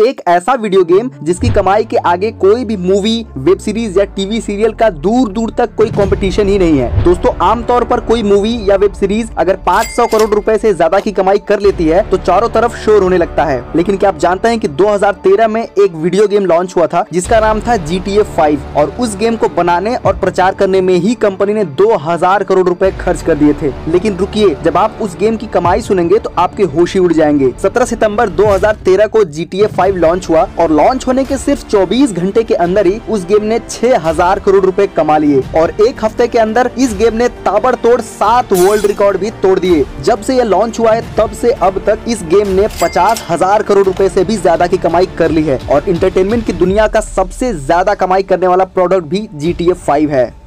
एक ऐसा video game जिसकी कमाई के आगे कोई भी मूवी, वेब सीरीज या टीवी सीरियल का दूर दूर तक कोई कंपटीशन ही नहीं है। दोस्तों, आमतौर पर कोई मूवी या वेब सीरीज अगर 500 करोड़ रुपए से ज्यादा की कमाई कर लेती है तो चारों तरफ शोर होने लगता है। लेकिन क्या आप जानते हैं कि 2013 में एक वीडियो गेम लॉन्च हुआ था जिसका नाम था GTA 5 और उस गेम को बनाने और प्रचार करने में ही कंपनी ने 2000 करोड़ रुपए खर्च कर दिए थे। लेकिन रुकिए, जब आप उस गेम की कमाई सुनेंगे तो आपके होश ही उड़ जाएंगे। 17 सितंबर 2013 को GTA 5 लॉन्च हुआ और लॉन्च होने के सिर्फ 24 घंटे के अंदर ही उस गेम ने 6000 करोड़ रुपए कमा लिए और एक हफ्ते के अंदर इस गेम ने ताबड़तोड़ 7 वर्ल्ड रिकॉर्ड भी तोड़ दिए। जब से ये लॉन्च हुआ है तब से अब तक इस गेम ने 50,000 करोड़ रुपए से भी ज्यादा की कमाई कर ली है और इंटरटेनमेंट की दुनिया का सबसे ज्यादा कमाई करने वाला प्रोडक्ट भी GTA 5 है।